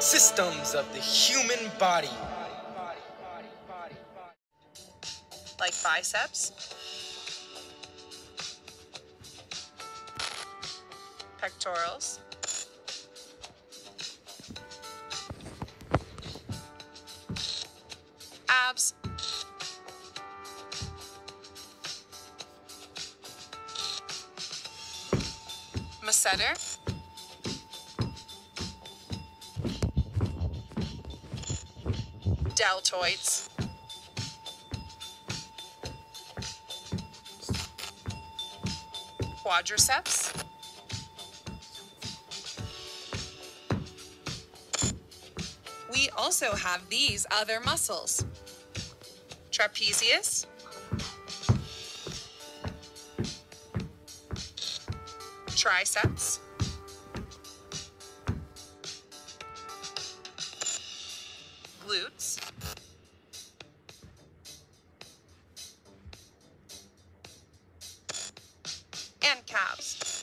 systems of the human body. Like biceps, pectorals, abs, masseter, deltoids, quadriceps, we also have these other muscles: trapezius, triceps, glutes, and calves.